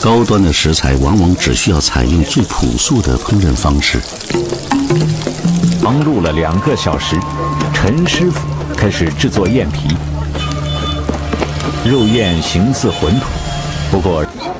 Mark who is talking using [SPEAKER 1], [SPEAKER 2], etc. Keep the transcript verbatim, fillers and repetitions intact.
[SPEAKER 1] 高端的食材往往只需要采用最朴素的烹饪方式。
[SPEAKER 2] 忙碌了两个小时，陈师傅开始制作燕皮。肉燕形似馄饨，不过